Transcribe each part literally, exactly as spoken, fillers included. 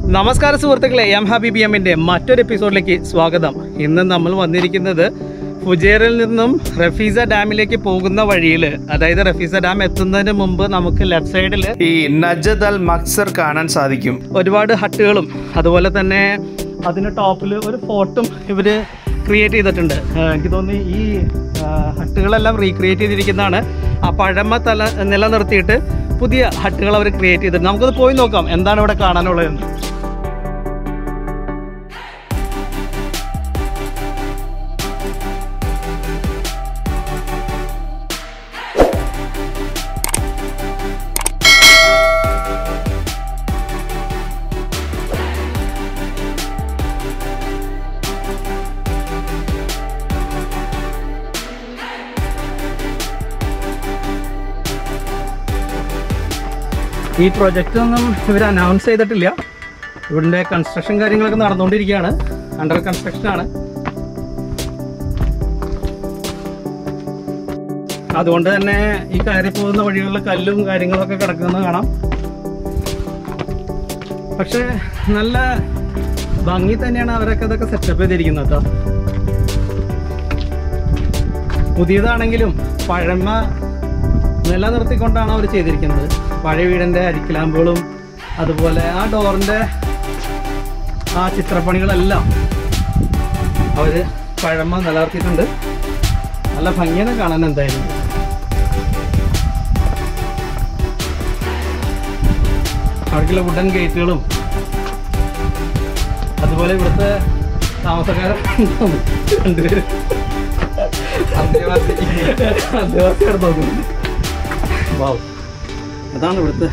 നമസ്കാരം സുഹൃത്തുക്കളെ, എം ഹബീബി യമ്മിൻ്റെ മറ്റൊരു എപ്പിസോഡിലേക്ക് സ്വാഗതം. ഇന്ന് നമ്മൾ വന്നിരിക്കുന്നത് ഫുജൈറിൽ നിന്നും റഫീസ ഡാമിലേക്ക് പോകുന്ന വഴിയിൽ, അതായത് റഫീസ ഡാം എത്തുന്നതിന് മുമ്പ് നമുക്ക് ലെഫ്റ്റ് സൈഡിൽ ഈ നജ്ദ് അൽ മഖ്സർ കാണാൻ സാധിക്കും. ഒരുപാട് ഹട്ടുകളും അതുപോലെ തന്നെ അതിന് ടോപ്പിൽ ഒരു ഫോർട്ടും ഇവർ ക്രിയേറ്റ് ചെയ്തിട്ടുണ്ട്. എനിക്ക് തോന്നി ഈ ഹട്ടുകളെല്ലാം റീക്രിയേറ്റ് ചെയ്തിരിക്കുന്നതാണ്. ആ പഴമ തല നിലനിർത്തിയിട്ട് പുതിയ ഹട്ടുകൾ അവർ ക്രിയേറ്റ് ചെയ്തിട്ടുണ്ട്. നമുക്കത് പോയി നോക്കാം എന്താണ് ഇവിടെ കാണാനുള്ളതെന്ന്. ഈ പ്രൊജക്റ്റ് ഒന്നും ഇവർ അനൗൺസ് ചെയ്തിട്ടില്ല. ഇവിടുത്തെ കൺസ്ട്രക്ഷൻ കാര്യങ്ങളൊക്കെ നടന്നുകൊണ്ടിരിക്കുകയാണ്. അണ്ടർ കൺസ്ട്രക്ഷനാണ്. അതുകൊണ്ട് തന്നെ ഈ കയറി പോകുന്ന വഴികളിൽ കല്ലും കാര്യങ്ങളൊക്കെ കിടക്കുന്നത് കാണാം. പക്ഷെ നല്ല ഭംഗി തന്നെയാണ് അവരൊക്കെ ഇതൊക്കെ സെറ്റപ്പ് ചെയ്തിരിക്കുന്നത് കേട്ടോ. പുതിയതാണെങ്കിലും പഴമ നിലനിർത്തിക്കൊണ്ടാണ് അവർ ചെയ്തിരിക്കുന്നത്. പഴയ വീടിൻ്റെ അരിക്കിലാമ്പുകളും അതുപോലെ ആ ഡോറിൻ്റെ ആ ചിത്രപ്പണികളെല്ലാം അവർ പഴമ നിലനിർത്തിയിട്ടുണ്ട്. നല്ല ഭംഗിയാണ് കാണാൻ. എന്തായാലും അവിടേക്കുള്ള വുഡൻ ഗേറ്റുകളും അതുപോലെ ഇവിടുത്തെ താമസക്കാരെ രണ്ടുപേരും അന്തേവാസിയാണ് തോന്നുന്നത്. വാവ്, അതാണ് ഇവിടുത്തെ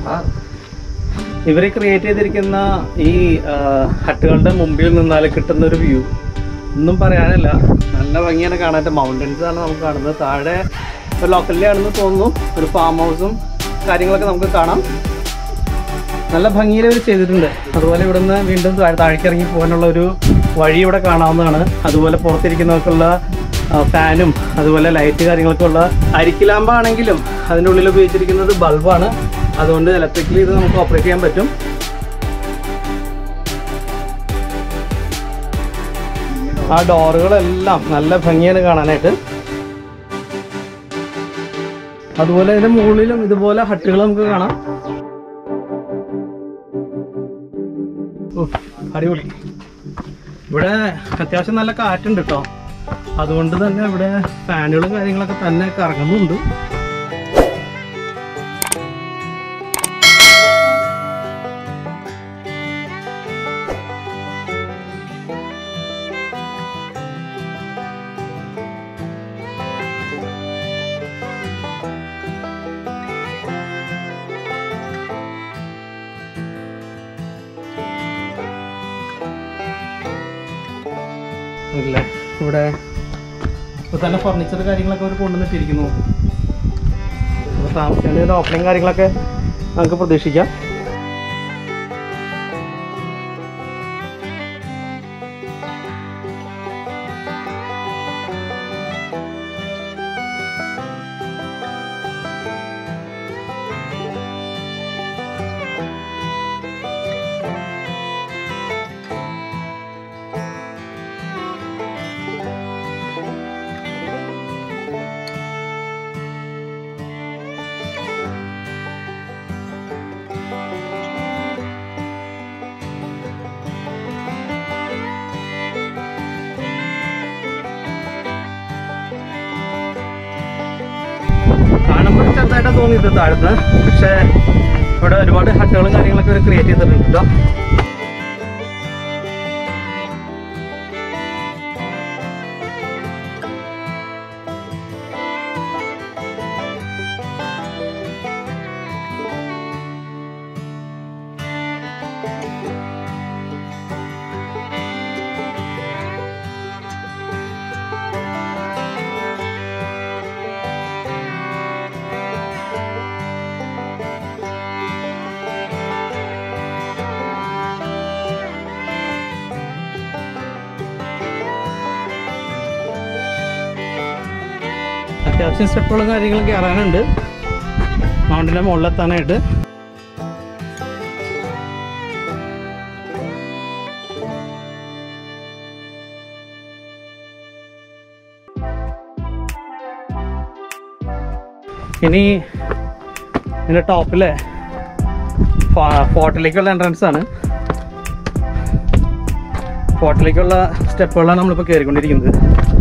ഇവർ ക്രിയേറ്റ് ചെയ്തിരിക്കുന്ന ഈ ഹട്ടുകളുടെ മുമ്പിൽ നിന്നാൽ കിട്ടുന്ന ഒരു വ്യൂ ഒന്നും പറയാനില്ല. നല്ല ഭംഗിയാണ് കാണാൻ. മൗണ്ടൻസ് ആണ് നമുക്ക് കാണുന്നത്. താഴെ ഒരു ലോക്കലിലാണെന്ന് തോന്നുന്നു ഒരു ഫാം ഹൗസും കാര്യങ്ങളൊക്കെ നമുക്ക് കാണാം. നല്ല ഭംഗിയിൽ ഇവർ ചെയ്തിട്ടുണ്ട്. അതുപോലെ ഇവിടുന്ന് വീണ്ടും താഴേക്ക് ഇറങ്ങി പോകാനുള്ള ഒരു വഴി ഇവിടെ കാണാവുന്നതാണ്. അതുപോലെ പുറത്തിരിക്കുന്നവർക്കുള്ള ഫാനും അതുപോലെ ലൈറ്റ് കാര്യങ്ങളൊക്കെ ഉള്ള അരിക്കിലാമ്പാണെങ്കിലും അതിൻ്റെ ഉള്ളിൽ ഉപയോഗിച്ചിരിക്കുന്നത് ബൾബാണ്. അതുകൊണ്ട് ഇലക്ട്രിക്കലി ഇത് നമുക്ക് ഓപ്പറേറ്റ് ചെയ്യാൻ പറ്റും. ആ ഡോറുകളെല്ലാം നല്ല ഭംഗിയാണ് കാണാനായിട്ട്. അതുപോലെ ഇതിൻ്റെ മുകളിലും ഇതുപോലെ ഹട്ടുകൾ നമുക്ക് കാണാം. അടിപൊളി. ഇവിടെ അത്യാവശ്യം നല്ല കാറ്റുണ്ട് കേട്ടോ. അതുകൊണ്ട് തന്നെ ഇവിടെ ഫാനുകളും കാര്യങ്ങളൊക്കെ തന്നെ കറങ്ങുന്നുണ്ട്. ഇല്ലേ, ഇവിടെ ഇപ്പോൾ തന്നെ ഫർണിച്ചർ കാര്യങ്ങളൊക്കെ അവർ കൊണ്ടുവന്നിട്ടിരിക്കുന്നു. അപ്പോൾ താമസിക്കേണ്ട ഒരു ഓപ്പണിങ് കാര്യങ്ങളൊക്കെ നമുക്ക് പ്രതീക്ഷിക്കാം. കാണുമ്പോൾ ചെറുതായിട്ട് തോന്നിയത് താഴ്ന്ന്, പക്ഷേ ഇവിടെ ഒരുപാട് ഹട്ടുകളും കാര്യങ്ങളൊക്കെ അവർ ക്രിയേറ്റ് ചെയ്തിട്ടുണ്ട് കേട്ടോ. അത്യാവശ്യം സ്റ്റെപ്പുകളും കാര്യങ്ങളും കയറാനുണ്ട് മൗണ്ടിൻ്റെ മുകളിലെത്താനായിട്ട്. ഇനി ഇതിൻ്റെ ടോപ്പിലെ ഫോർട്ടിലേക്കുള്ള എൻട്രൻസ് ആണ്. ഫോർട്ടിലേക്കുള്ള സ്റ്റെപ്പുകളാണ് നമ്മളിപ്പോൾ കയറിക്കൊണ്ടിരിക്കുന്നത്.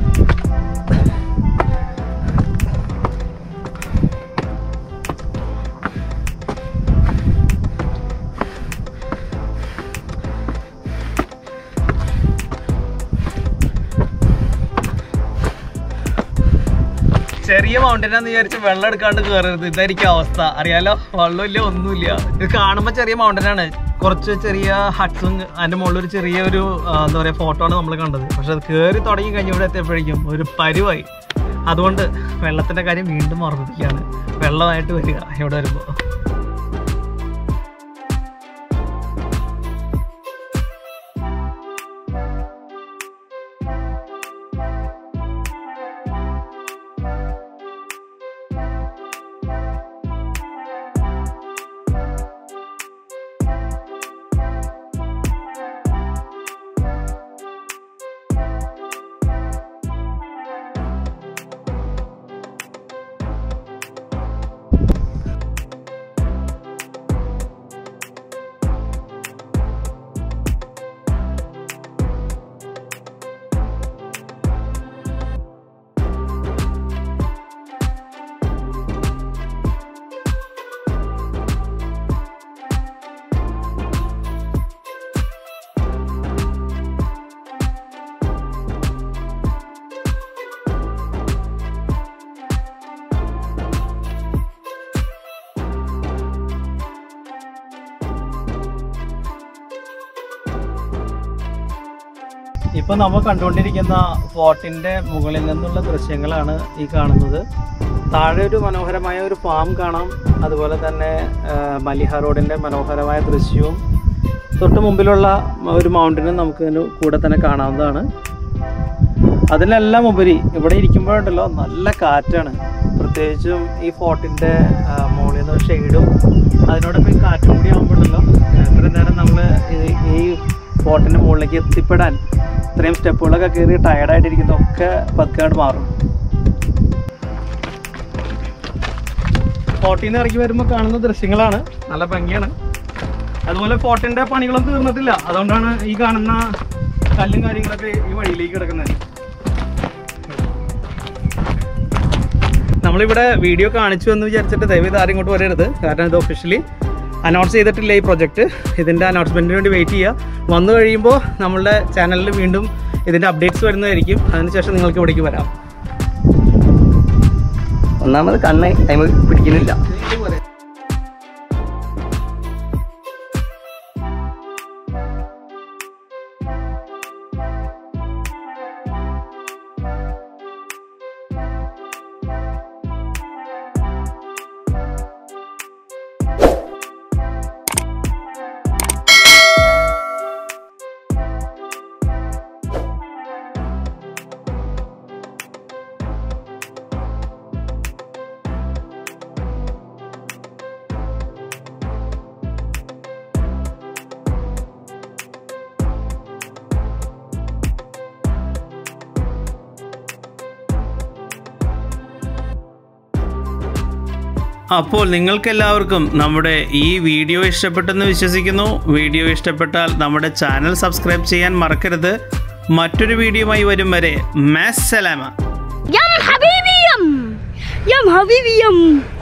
ചെറിയ മൗണ്ടനാന്ന് വിചാരിച്ച് വെള്ളം എടുക്കാണ്ട് കയറരുത്. ഇതായിരിക്കും അവസ്ഥ. അറിയാലോ, വെള്ളമില്ല, ഒന്നുമില്ല. ഇത് കാണുമ്പോൾ ചെറിയ മൗണ്ടനാണ്, കുറച്ച് ചെറിയ ഹട്ട്സും അതിൻ്റെ മുകളിൽ ഒരു ചെറിയൊരു എന്താ പറയുക ഫോട്ടോ ആണ് നമ്മൾ കണ്ടത്. പക്ഷെ അത് കയറി തുടങ്ങി കഴിഞ്ഞ് ഇവിടെ എത്തിയപ്പോഴേക്കും ഒരു പരുവായി. അതുകൊണ്ട് വെള്ളത്തിൻ്റെ കാര്യം വീണ്ടും ഓർമ്മിപ്പിക്കുകയാണ്, വെള്ളമായിട്ട് വരിക ഇവിടെ വരുമ്പോൾ. ഇപ്പൊ നമ്മൾ കണ്ടുകൊണ്ടിരിക്കുന്ന ഫോർട്ടിന്റെ മുകളിൽ നിന്നുള്ള ദൃശ്യങ്ങളാണ് ഈ കാണുന്നത്. താഴെ ഒരു മനോഹരമായ ഒരു ഫാം കാണാം. അതുപോലെ തന്നെ മലിഹ റോഡിന്റെ മനോഹരമായ ദൃശ്യവും തൊട്ട് മുമ്പിലുള്ള ഒരു മൗണ്ടനും നമുക്ക് കൂടെ തന്നെ കാണാവുന്നതാണ്. അതിനെല്ലാം ഉപരി ഇവിടെ ഇരിക്കുമ്പോഴുണ്ടല്ലോ നല്ല കാറ്റാണ്. പ്രത്യേകിച്ചും ഈ ഫോർട്ടിന്റെ മുകളിൽ നിന്ന് ഷെയ്ഡും അതിനോടൊപ്പം ഈ കാറ്റും കൂടി ആകുമ്പോഴല്ലോ എത്ര നേരം നമ്മൾ ഈ ഫോർട്ടിന്റെ മുകളിലേക്ക് എത്തിപ്പെടാൻ ഇത്രയും സ്റ്റെപ്പുകളൊക്കെ കയറി ടയർഡായിട്ടിരിക്കുന്നതൊക്കെ പതുക്കാണ്ട് മാറും. ഫോർട്ടിന്ന് ഇറങ്ങി വരുമ്പോൾ കാണുന്ന ദൃശ്യങ്ങളാണ്, നല്ല ഭംഗിയാണ്. അതുപോലെ ഫോർട്ടിൻ്റെ പണികളൊന്നും തീർന്നിട്ടില്ല, അതുകൊണ്ടാണ് ഈ കാണുന്ന കല്ലും കാര്യങ്ങളൊക്കെ ഈ വഴിയിലേക്ക് കിടക്കുന്നത്. നമ്മളിവിടെ വീഡിയോ കാണിച്ചു എന്ന് വിചാരിച്ചിട്ട് ദയവേത് ആരും ഇങ്ങോട്ട് വരരുത്. കാരണം ഇത് ഒഫീഷ്യലി അനൗൺസ് ചെയ്തിട്ടില്ല ഈ പ്രൊജക്റ്റ്. ഇതിൻ്റെ അനൗൺസ്മെൻറ്റിന് വേണ്ടി വെയിറ്റ് ചെയ്യുക. വന്നു കഴിയുമ്പോൾ നമ്മളുടെ ചാനലിൽ വീണ്ടും ഇതിൻ്റെ അപ്ഡേറ്റ്സ് വരുന്നതായിരിക്കും. അതിനുശേഷം നിങ്ങൾക്ക് ഇവിടേക്ക് വരാം. ഒന്നാമത് കണ്ണ് ടൈം പിടിക്കുന്നില്ല. അപ്പോൾ നിങ്ങൾക്കെല്ലാവർക്കും നമ്മുടെ ഈ വീഡിയോ ഇഷ്ടപ്പെട്ടെന്ന് വിശ്വസിക്കുന്നു. വീഡിയോ ഇഷ്ടപ്പെട്ടാൽ നമ്മുടെ ചാനൽ സബ്സ്ക്രൈബ് ചെയ്യാൻ മറക്കരുത്. മറ്റൊരു വീഡിയോയുമായി വരും വരെ മഅസ്സലാമ. യം ഹബീബി യം യം ഹബീബി യം.